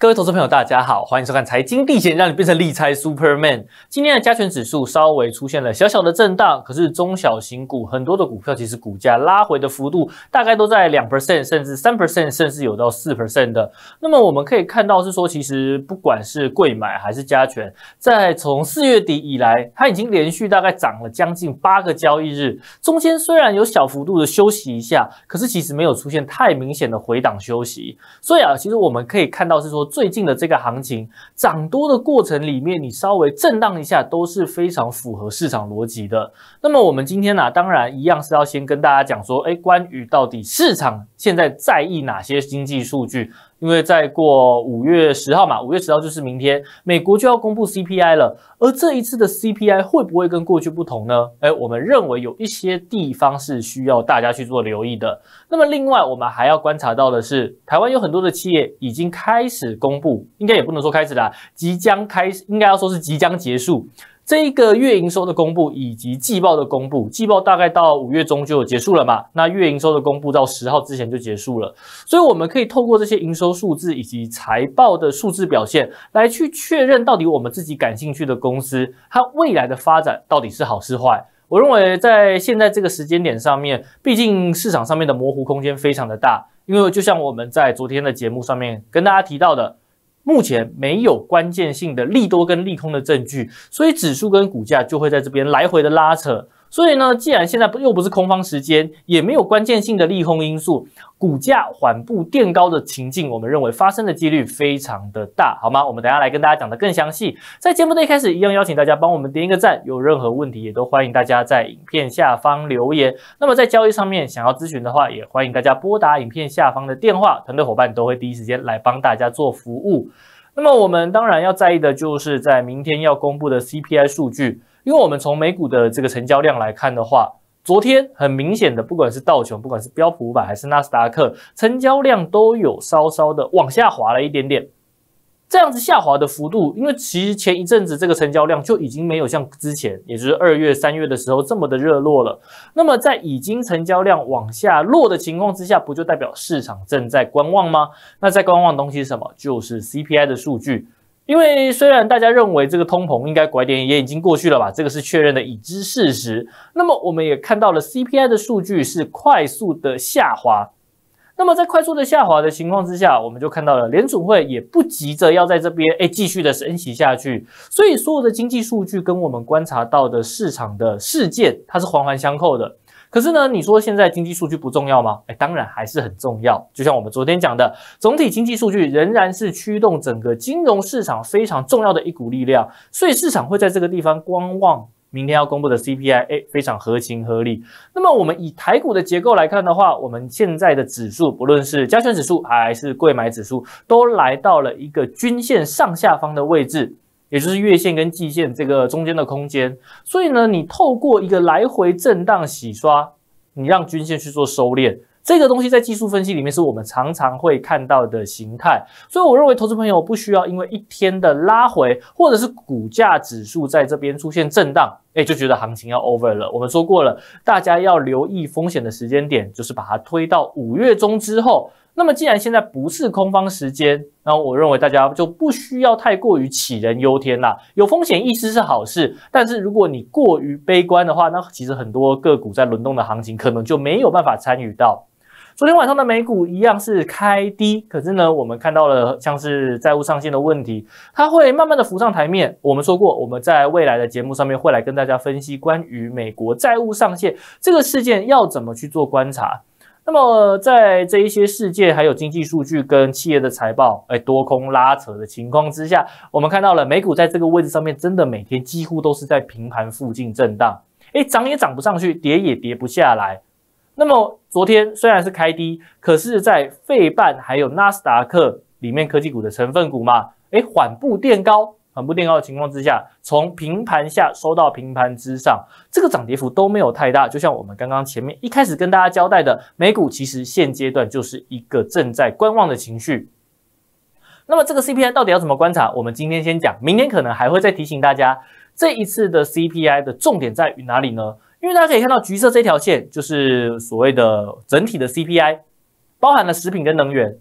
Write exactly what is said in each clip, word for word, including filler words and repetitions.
各位投资朋友，大家好，欢迎收看财经历险，让你变成理财 Superman。今天的加权指数稍微出现了小小的震荡，可是中小型股很多的股票其实股价拉回的幅度大概都在 百分之二 甚至 百分之三 甚至有到 百分之四 的。那么我们可以看到是说，其实不管是贵买还是加权，在从四月底以来，它已经连续大概涨了将近八个交易日，中间虽然有小幅度的休息一下，可是其实没有出现太明显的回档休息。所以啊，其实我们可以看到是说，最近的这个行情涨多的过程里面，你稍微震荡一下都是非常符合市场逻辑的。那么我们今天呢、啊，当然一样是要先跟大家讲说，哎，关于到底市场现在在意哪些经济数据？因为再过五月十号嘛，五月十号就是明天，美国就要公布 C P I 了。而这一次的 C P I 会不会跟过去不同呢？哎，我们认为有一些地方是需要大家去做留意的。那么另外，我们还要观察到的是，台湾有很多的企业已经开始公布，应该也不能说开始啦，即将开始，应该要说是即将结束。这一个月营收的公布以及季报的公布，季报大概到五月中就有结束了嘛，那月营收的公布到十号之前就结束了，所以我们可以透过这些营收数字以及财报的数字表现来去确认到底我们自己感兴趣的公司它未来的发展到底是好是坏。我认为在现在这个时间点上面，毕竟市场上面的模糊空间非常的大，因为就像我们在昨天的节目上面跟大家提到的，目前没有关键性的利多跟利空的证据，所以指数跟股价就会在这边来回的拉扯。所以呢，既然现在又不是空方时间，也没有关键性的利空因素，股价缓步垫高的情境，我们认为发生的几率非常的大，好吗？我们等一下来跟大家讲得更详细。在节目的一开始，一样邀请大家帮我们点一个赞，有任何问题也都欢迎大家在影片下方留言。那么在交易上面想要咨询的话，也欢迎大家拨打影片下方的电话，团队伙伴都会第一时间来帮大家做服务。那么我们当然要在意的就是在明天要公布的 C P I 数据，因为我们从美股的这个成交量来看的话，昨天很明显的，不管是道琼，不管是标普五百还是纳斯达克，成交量都有稍稍的往下滑了一点点。这样子下滑的幅度，因为其实前一阵子这个成交量就已经没有像之前，也就是二月、三月的时候这么的热络了。那么在已经成交量往下落的情况之下，不就代表市场正在观望吗？那在观望的东西是什么？就是 C P I 的数据。因为虽然大家认为这个通膨应该拐点也已经过去了吧，这个是确认的已知事实。那么我们也看到了 C P I 的数据是快速的下滑。那么在快速的下滑的情况之下，我们就看到了联储会也不急着要在这边哎继续的升息下去，所以所有的经济数据跟我们观察到的市场的事件，它是环环相扣的。可是呢，你说现在经济数据不重要吗？哎，当然还是很重要。就像我们昨天讲的，总体经济数据仍然是驱动整个金融市场非常重要的一股力量，所以市场会在这个地方观望明天要公布的 C P I， 哎，非常合情合理。那么我们以台股的结构来看的话，我们现在的指数，不论是加权指数还是贵买指数，都来到了一个均线上下方的位置，也就是月线跟季线这个中间的空间。所以呢，你透过一个来回震荡洗刷，你让均线去做收敛。这个东西在技术分析里面是我们常常会看到的形态，所以我认为投资朋友不需要因为一天的拉回，或者是股价指数在这边出现震荡，哎，就觉得行情要 over 了。我们说过了，大家要留意风险的时间点，就是把它推到五月中之后。那么既然现在不是空方时间，那我认为大家就不需要太过于杞人忧天啦。有风险意识是好事，但是如果你过于悲观的话，那其实很多个股在轮动的行情可能就没有办法参与到。昨天晚上的美股一样是开低，可是呢，我们看到了像是债务上限的问题，它会慢慢的浮上台面。我们说过，我们在未来的节目上面会来跟大家分析关于美国债务上限这个事件要怎么去做观察。那么在这一些事件还有经济数据跟企业的财报哎多空拉扯的情况之下，我们看到了美股在这个位置上面真的每天几乎都是在平盘附近震荡，哎，涨也涨不上去，跌也跌不下来。那么昨天虽然是开低，可是在费半还有纳斯达克里面科技股的成分股嘛，哎，缓步垫高，缓步垫高的情况之下，从平盘下收到平盘之上，这个涨跌幅都没有太大。就像我们刚刚前面一开始跟大家交代的，美股其实现阶段就是一个正在观望的情绪。那么这个 C P I 到底要怎么观察？我们今天先讲，明天可能还会再提醒大家，这一次的 C P I 的重点在于哪里呢？因为大家可以看到橘色这条线就是所谓的整体的 C P I， 包含了食品跟能源。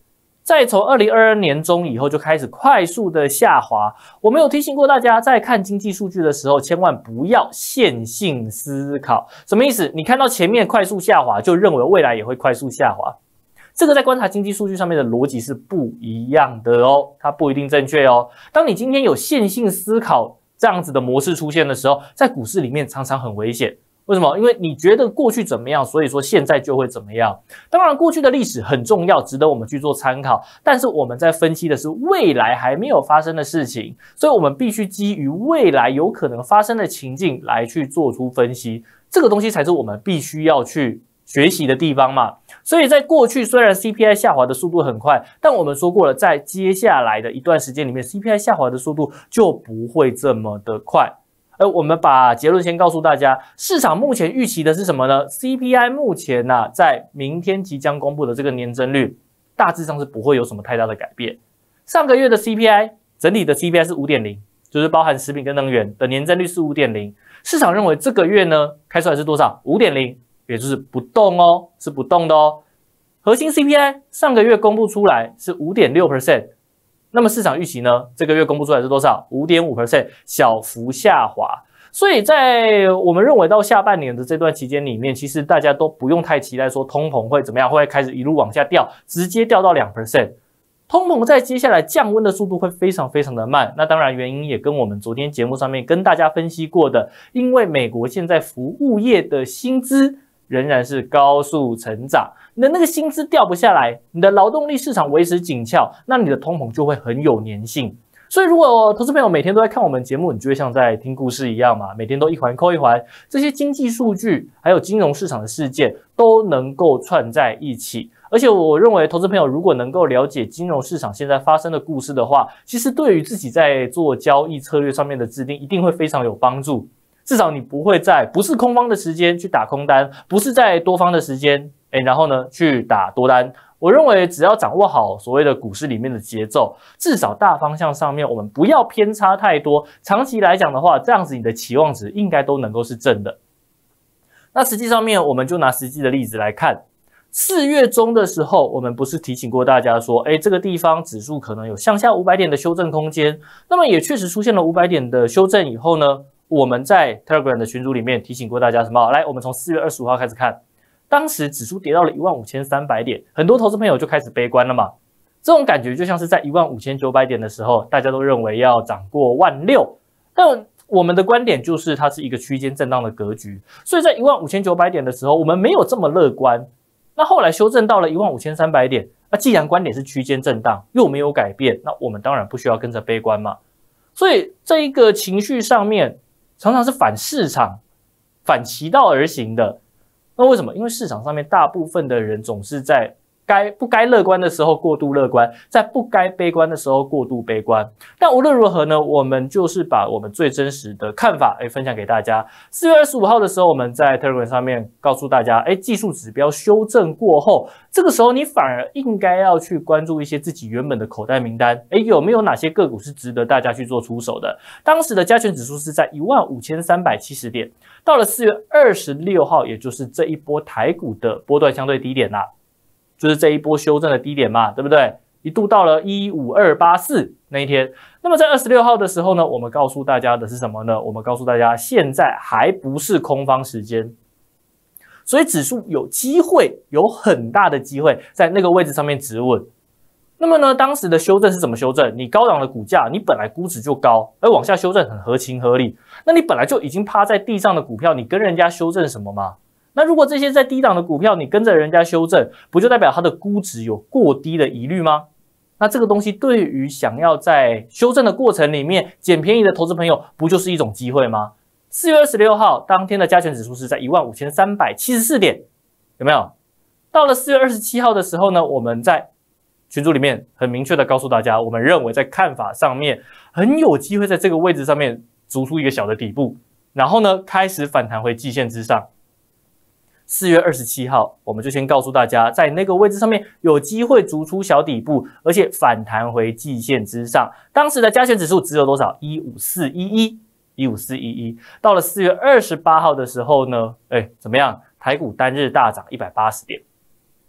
在从二零二二年中以后就开始快速的下滑。我们有提醒过大家，在看经济数据的时候，千万不要线性思考。什么意思？你看到前面快速下滑，就认为未来也会快速下滑。这个在观察经济数据上面的逻辑是不一样的哦，它不一定正确哦。当你今天有线性思考这样子的模式出现的时候，在股市里面常常很危险。为什么？因为你觉得过去怎么样，所以说现在就会怎么样。当然，过去的历史很重要，值得我们去做参考。但是我们在分析的是未来还没有发生的事情，所以我们必须基于未来有可能发生的情境来去做出分析。这个东西才是我们必须要去学习的地方嘛。所以在过去虽然 C P I 下滑的速度很快，但我们说过了，在接下来的一段时间里面 C P I 下滑的速度就不会这么的快。而我们把结论先告诉大家，市场目前预期的是什么呢？ C P I 目前呢、啊，在明天即将公布的这个年增率，大致上是不会有什么太大的改变。上个月的 C P I 整体的 C P I 是 五点零， 就是包含食品跟能源的年增率是 五点零。市场认为这个月呢开出来是多少？ 五点零， 也就是不动哦，是不动的哦。核心 C P I 上个月公布出来是 百分之五点六，那么市场预期呢？这个月公布出来是多少？ 百分之五点五， 小幅下滑。所以在我们认为到下半年的这段期间里面，其实大家都不用太期待说通膨会怎么样，会开始一路往下掉，直接掉到 百分之二。通膨在接下来降温的速度会非常非常的慢。那当然原因也跟我们昨天节目上面跟大家分析过的，因为美国现在服务业的薪资仍然是高速成长，你的那个薪资掉不下来，你的劳动力市场维持紧俏，那你的通膨就会很有粘性。所以如果投资朋友每天都在看我们节目，你就会像在听故事一样嘛，每天都一环扣一环，这些经济数据还有金融市场的事件都能够串在一起。而且我认为投资朋友如果能够了解金融市场现在发生的故事的话，其实对于自己在做交易策略上面的制定一定会非常有帮助。至少你不会在不是空方的时间去打空单，不是在多方的时间，哎，然后呢去打多单。我认为只要掌握好所谓的股市里面的节奏，至少大方向上面我们不要偏差太多。长期来讲的话，这样子你的期望值应该都能够是正的。那实际上面我们就拿实际的例子来看，四月中的时候，我们不是提醒过大家说，哎，这个地方指数可能有向下五百点的修正空间。那么也确实出现了五百点的修正以后呢，我们在 Telegram 的群组里面提醒过大家什么？来，我们从四月二十五号开始看。当时指数跌到了一万五千三百点，很多投资朋友就开始悲观了嘛。这种感觉就像是在一万五千九百点的时候，大家都认为要涨过万六，但我们的观点就是它是一个区间震荡的格局，所以在一万五千九百点的时候，我们没有这么乐观。那后来修正到了一万五千三百点，那既然观点是区间震荡，又没有改变，那我们当然不需要跟着悲观嘛。所以这一个情绪上面常常是反市场、反其道而行的。那为什么？因为市场上面大部分的人总是在该不该乐观的时候过度乐观，在不该悲观的时候过度悲观。但无论如何呢，我们就是把我们最真实的看法哎分享给大家。四月二十五号的时候，我们在 Telegram 上面告诉大家，哎，技术指标修正过后，这个时候你反而应该要去关注一些自己原本的口袋名单，哎，有没有哪些个股是值得大家去做出手的？当时的加权指数是在一万五千三百七十点，到了四月二十六号，也就是这一波台股的波段相对低点啦。就是这一波修正的低点嘛，对不对？一度到了一五二八四那一天。那么在二十六号的时候呢，我们告诉大家的是什么呢？我们告诉大家，现在还不是空方时间，所以指数有机会，有很大的机会在那个位置上面止稳。那么呢，当时的修正是怎么修正？你高档的股价，你本来估值就高，而往下修正很合情合理。那你本来就已经趴在地上的股票，你跟人家修正什么吗？那如果这些在低档的股票，你跟着人家修正，不就代表它的估值有过低的疑虑吗？那这个东西对于想要在修正的过程里面捡便宜的投资朋友，不就是一种机会吗？四月二十六号当天的加权指数是在一万五千三百七十四点，有没有？到了四月二十七号的时候呢，我们在群组里面很明确的告诉大家，我们认为在看法上面很有机会在这个位置上面筑出一个小的底部，然后呢开始反弹回季线之上。四月二十七号，我们就先告诉大家，在那个位置上面有机会筑出小底部，而且反弹回季线之上。当时的加权指数只有多少？一五四一一，一五四一一。到了四月二十八号的时候呢，哎，怎么样？台股单日大涨一百八十点。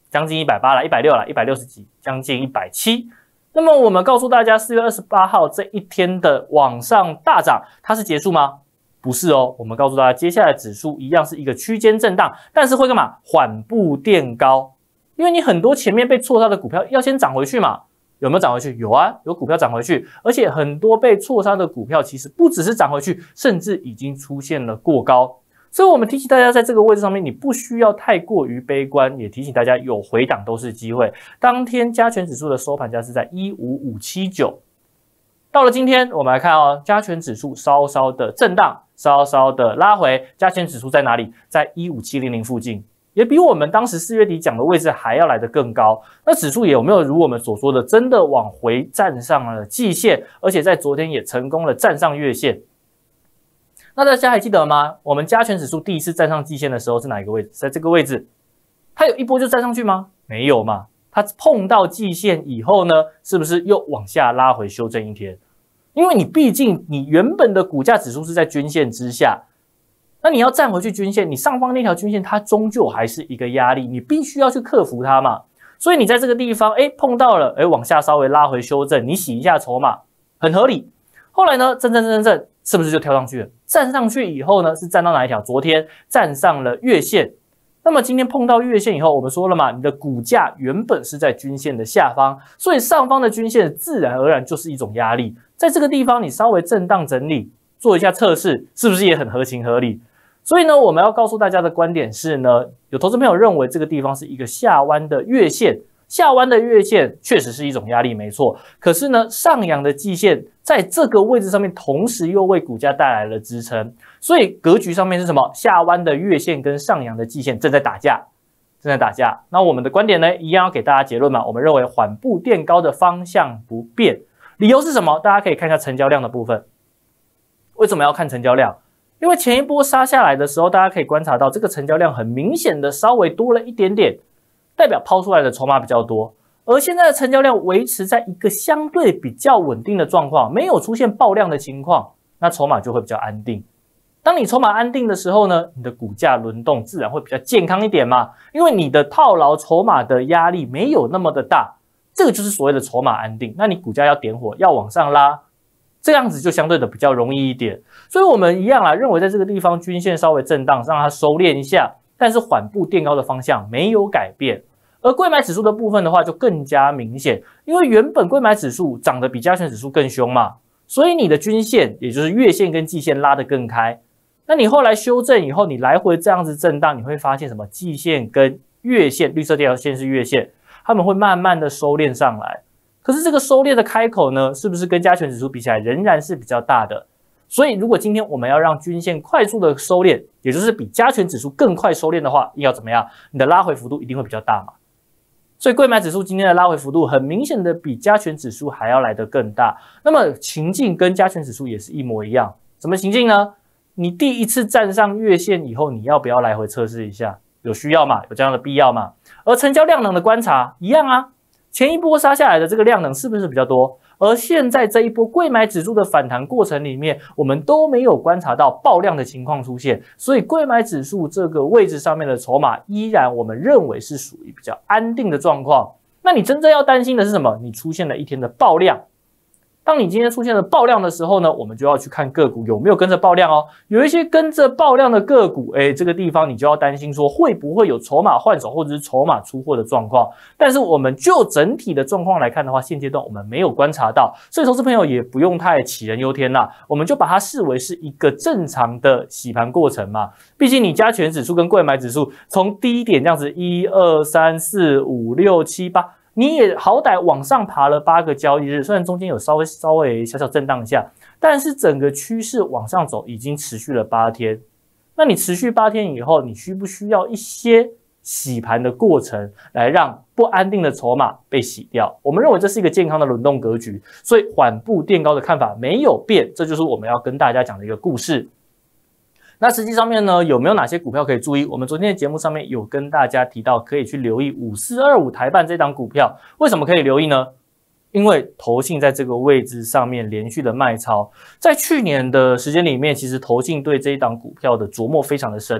将近一百八了，一百六了，一百六十几，将近一百七。那么我们告诉大家，四月二十八号这一天的往上大涨，它是结束吗？不是哦，我们告诉大家，接下来指数一样是一个区间震荡，但是会干嘛？缓步垫高，因为你很多前面被错杀的股票要先涨回去嘛。有没有涨回去？有啊，有股票涨回去，而且很多被错杀的股票其实不只是涨回去，甚至已经出现了过高。所以我们提醒大家，在这个位置上面，你不需要太过于悲观，也提醒大家有回档都是机会。当天加权指数的收盘价是在一五五七九，到了今天，我们来看哦，加权指数稍稍的震荡，稍稍的拉回，加权指数在哪里？在一五七零零附近。也比我们当时四月底讲的位置还要来得更高。那指数也有没有如我们所说的，真的往回站上了季线，而且在昨天也成功了站上月线？那大家还记得吗？我们加权指数第一次站上季线的时候是哪一个位置？在这个位置，它有一波就站上去吗？没有嘛。它碰到季线以后呢，是不是又往下拉回修正一天？因为你毕竟你原本的股价指数是在均线之下。那你要站回去均线，你上方那条均线它终究还是一个压力，你必须要去克服它嘛。所以你在这个地方，哎，碰到了，哎，往下稍微拉回修正，你洗一下筹码，很合理。后来呢，震震震震震，是不是就跳上去了？站上去以后呢，是站到哪一条？昨天站上了月线。那么今天碰到月线以后，我们说了嘛，你的股价原本是在均线的下方，所以上方的均线自然而然就是一种压力。在这个地方，你稍微震荡整理，做一下测试，是不是也很合情合理？所以呢，我们要告诉大家的观点是呢，有投资朋友认为这个地方是一个下弯的月线，下弯的月线确实是一种压力，没错。可是呢，上扬的季线在这个位置上面，同时又为股价带来了支撑，所以格局上面是什么？下弯的月线跟上扬的季线正在打架，正在打架。那我们的观点呢，一样要给大家结论嘛，我们认为缓步垫高的方向不变，理由是什么？大家可以看一下成交量的部分。为什么要看成交量？因为前一波杀下来的时候，大家可以观察到这个成交量很明显的稍微多了一点点，代表抛出来的筹码比较多。而现在的成交量维持在一个相对比较稳定的状况，没有出现爆量的情况，那筹码就会比较安定。当你筹码安定的时候呢，你的股价轮动自然会比较健康一点嘛，因为你的套牢筹码的压力没有那么的大，这个就是所谓的筹码安定。那你股价要点火，要往上拉，这样子就相对的比较容易一点。所以我们一样啦，认为在这个地方均线稍微震荡，让它收敛一下，但是缓步垫高的方向没有改变。而柜买指数的部分的话就更加明显，因为原本柜买指数涨得比加权指数更凶嘛，所以你的均线也就是月线跟季线拉得更开。那你后来修正以后，你来回这样子震荡，你会发现什么？季线跟月线，绿色这条线是月线，它们会慢慢的收敛上来。可是这个收敛的开口呢，是不是跟加权指数比起来仍然是比较大的？所以如果今天我们要让均线快速的收敛，也就是比加权指数更快收敛的话，要怎么样？你的拉回幅度一定会比较大嘛。所以柜买指数今天的拉回幅度很明显的比加权指数还要来得更大。那么情境跟加权指数也是一模一样。什么情境呢？你第一次站上月线以后，你要不要来回测试一下？有需要嘛？有这样的必要嘛？而成交量能的观察一样啊。前一波杀下来的这个量能是不是比较多？而现在这一波柜买指数的反弹过程里面，我们都没有观察到爆量的情况出现，所以柜买指数这个位置上面的筹码依然我们认为是属于比较安定的状况。那你真正要担心的是什么？你出现了一天的爆量。当你今天出现了爆量的时候呢，我们就要去看个股有没有跟着爆量哦。有一些跟着爆量的个股，哎，这个地方你就要担心说会不会有筹码换手或者是筹码出货的状况。但是我们就整体的状况来看的话，现阶段我们没有观察到，所以投资朋友也不用太杞人忧天啦，我们就把它视为是一个正常的洗盘过程嘛。毕竟你加权指数跟柜买指数从低点这样子一二三四五六七八。你也好歹往上爬了八个交易日，虽然中间有稍微稍微小小震荡一下，但是整个趋势往上走已经持续了八天。那你持续八天以后，你需不需要一些洗盘的过程来让不安定的筹码被洗掉？我们认为这是一个健康的轮动格局，所以缓步垫高的看法没有变，这就是我们要跟大家讲的一个故事。那实际上面呢，有没有哪些股票可以注意？我们昨天的节目上面有跟大家提到，可以去留意五四二五台办这档股票。为什么可以留意呢？因为投信在这个位置上面连续的卖超，在去年的时间里面，其实投信对这一档股票的琢磨非常的深啦。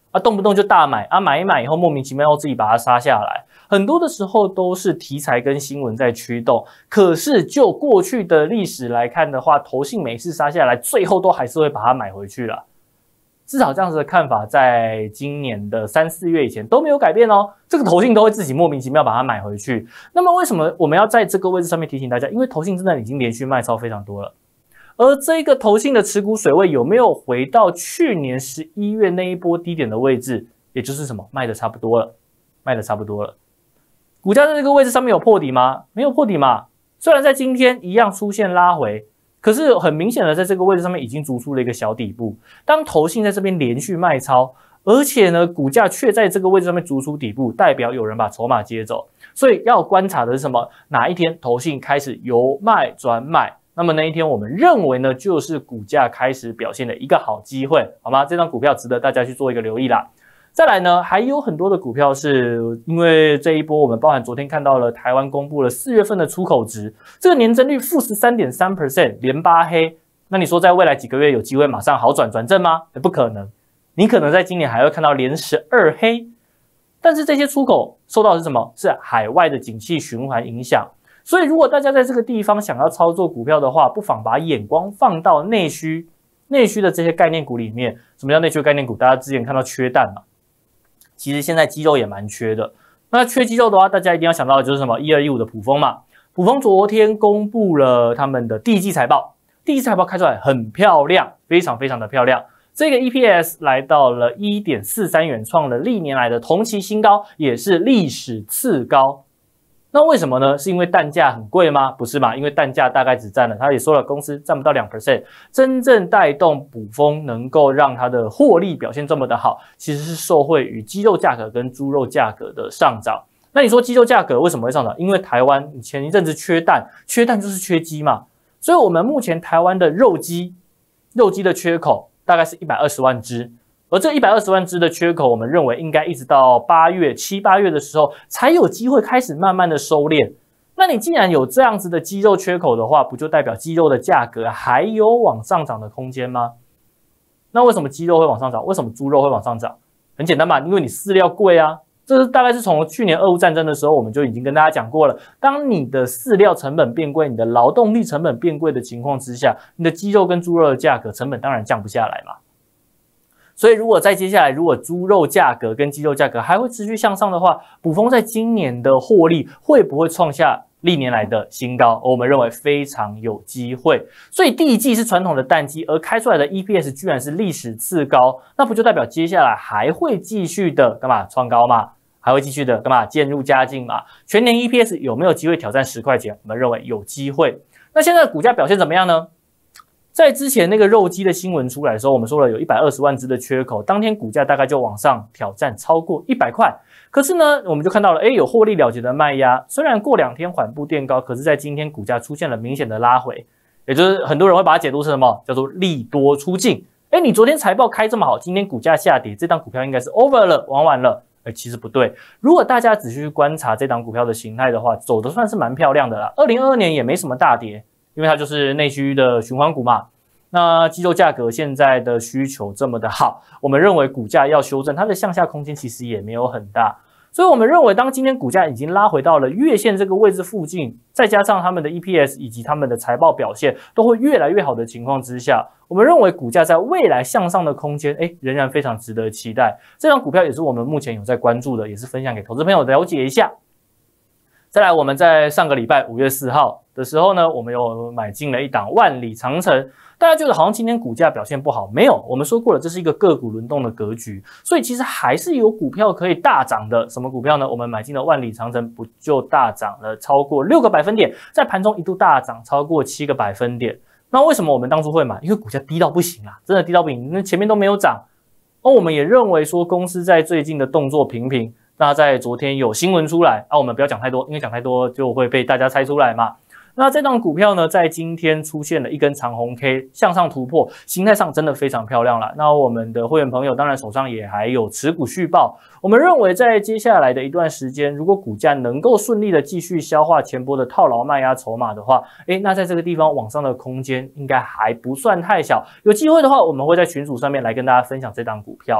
啊，动不动就大买啊，买一买以后莫名其妙又自己把它杀下来，很多的时候都是题材跟新闻在驱动。可是就过去的历史来看的话，投信每次杀下来，最后都还是会把它买回去了。至少这样子的看法，在今年的三四月以前都没有改变哦。这个投信都会自己莫名其妙把它买回去。那么为什么我们要在这个位置上面提醒大家？因为投信真的已经连续卖超非常多了。而这个投信的持股水位有没有回到去年十一月那一波低点的位置？也就是什么，卖的差不多了，卖的差不多了。股价在这个位置上面有破底吗？没有破底嘛。虽然在今天一样出现拉回，可是很明显的在这个位置上面已经筑出了一个小底部。当投信在这边连续卖超，而且呢股价却在这个位置上面筑出底部，代表有人把筹码接走。所以要观察的是什么？哪一天投信开始由卖转买？那么那一天，我们认为呢，就是股价开始表现的一个好机会，好吗？这张股票值得大家去做一个留意啦。再来呢，还有很多的股票是因为这一波，我们包含昨天看到了台湾公布了四月份的出口值，这个年增率负 十三点三 percent， 连八黑。那你说在未来几个月有机会马上好转转正吗？不可能，你可能在今年还会看到连十二黑。但是这些出口受到的是什么？是海外的景气循环影响。所以，如果大家在这个地方想要操作股票的话，不妨把眼光放到内需、内需的这些概念股里面。什么叫内需概念股？大家之前看到缺蛋嘛，其实现在肌肉也蛮缺的。那缺肌肉的话，大家一定要想到的就是什么？一二一五的普丰嘛。普丰昨天公布了他们的第一季财报，第一季财报开出来很漂亮，非常非常的漂亮。这个 E P S 来到了 一点四三元，创了历年来的同期新高，也是历史次高。那为什么呢？是因为蛋价很贵吗？不是嘛，因为蛋价大概只占了，他也说了，公司占不到 百分之二， 真正带动普丰能够让它的获利表现这么的好，其实是受惠于鸡肉价格跟猪肉价格的上涨。那你说鸡肉价格为什么会上涨？因为台湾前一阵子缺蛋，缺蛋就是缺鸡嘛，所以我们目前台湾的肉鸡，肉鸡的缺口大概是一百二十万只。而这一百二十万只的缺口，我们认为应该一直到八月、七八月的时候，才有机会开始慢慢的收敛。那你既然有这样子的鸡肉缺口的话，不就代表鸡肉的价格还有往上涨的空间吗？那为什么鸡肉会往上涨？为什么猪肉会往上涨？很简单嘛，因为你饲料贵啊。这是大概是从去年俄乌战争的时候，我们就已经跟大家讲过了。当你的饲料成本变贵，你的劳动力成本变贵的情况之下，你的鸡肉跟猪肉的价格成本当然降不下来嘛。所以，如果在接下来，如果猪肉价格跟鸡肉价格还会持续向上的话，普丰在今年的获利会不会创下历年来的新高？我们认为非常有机会。所以第一季是传统的淡季，而开出来的 E P S 居然是历史次高，那不就代表接下来还会继续的干嘛创高嘛？还会继续的干嘛渐入佳境嘛？全年 E P S 有没有机会挑战十块钱？我们认为有机会。那现在的股价表现怎么样呢？在之前那个肉鸡的新闻出来的时候，我们说了有一百二十万只的缺口，当天股价大概就往上挑战超过一百块。可是呢，我们就看到了，诶，有获利了结的卖压，虽然过两天缓步垫高，可是在今天股价出现了明显的拉回，也就是很多人会把它解读成什么？叫做利多出尽。诶，你昨天财报开这么好，今天股价下跌，这档股票应该是 over 了，玩完了。诶，其实不对。如果大家仔细去观察这档股票的形态的话，走得算是蛮漂亮的啦。二零二二年也没什么大跌。因为它就是内需的循环股嘛，那鸡肉价格现在的需求这么的好，我们认为股价要修正，它的向下空间其实也没有很大，所以我们认为当今天股价已经拉回到了月线这个位置附近，再加上他们的 E P S 以及他们的财报表现都会越来越好的情况之下，我们认为股价在未来向上的空间，哎，仍然非常值得期待。这张股票也是我们目前有在关注的，也是分享给投资朋友了解一下。再来，我们在上个礼拜五月四号的时候呢，我们有买进了一档万里长城。大家觉得好像今天股价表现不好，没有，我们说过了，这是一个个股轮动的格局，所以其实还是有股票可以大涨的。什么股票呢？我们买进了万里长城，不就大涨了超过六个百分点，在盘中一度大涨超过七个百分点。那为什么我们当初会买？因为股价低到不行啊，真的低到不行，那前面都没有涨。而我们也认为说，公司在最近的动作频频。那在昨天有新闻出来啊，我们不要讲太多，因为讲太多就会被大家猜出来嘛。那这档股票呢，在今天出现了一根长红 K 向上突破，形态上真的非常漂亮了。那我们的会员朋友当然手上也还有持股续报，我们认为在接下来的一段时间，如果股价能够顺利的继续消化前波的套牢卖压筹码的话，诶，那在这个地方往上的空间应该还不算太小。有机会的话，我们会在群组上面来跟大家分享这档股票。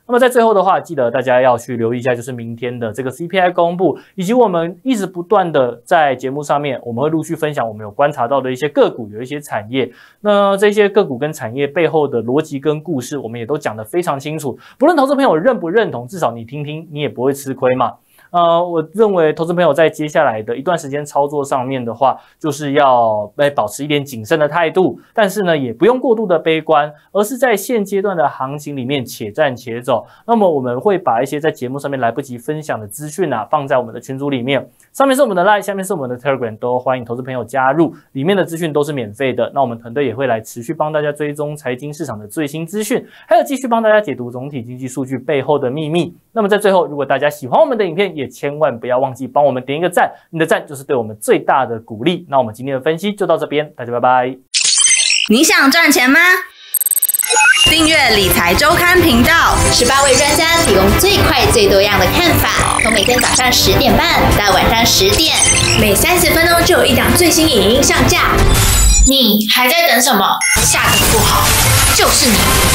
那么在最后的话，记得大家要去留意一下，就是明天的这个 C P I 公布，以及我们一直不断的在节目上面，我们会陆续分享我们有观察到的一些个股，有一些产业。那这些个股跟产业背后的逻辑跟故事，我们也都讲得非常清楚。不论投资朋友认不认同，至少你听听，你也不会吃亏嘛。呃，我认为投资朋友在接下来的一段时间操作上面的话，就是要来保持一点谨慎的态度，但是呢，也不用过度的悲观，而是在现阶段的行情里面且战且走。那么我们会把一些在节目上面来不及分享的资讯啊，放在我们的群组里面，上面是我们的 Line， 下面是我们的 Telegram， 都欢迎投资朋友加入，里面的资讯都是免费的。那我们团队也会来持续帮大家追踪财经市场的最新资讯，还有继续帮大家解读总体经济数据背后的秘密。那么在最后，如果大家喜欢我们的影片，也千万不要忘记帮我们点一个赞，你的赞就是对我们最大的鼓励。那我们今天的分析就到这边，大家拜拜。 你想赚钱吗？订阅理财周刊频道， 十八位专家提供最快最多样的看法，从每天早上十点半到晚上十点， 每三十分钟就有一档最新影音上架。 你还在等什么？下个不好就是你。